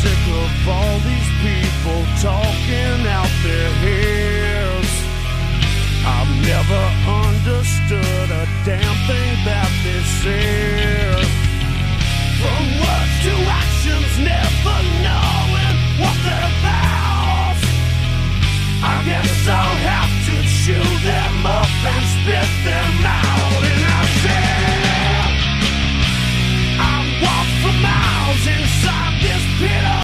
sick of all these people talking out their heads. I've never understood a damn thing that they said. From words to actions, never knowing what they're about. I guess I'll have to chew them up and spit them out.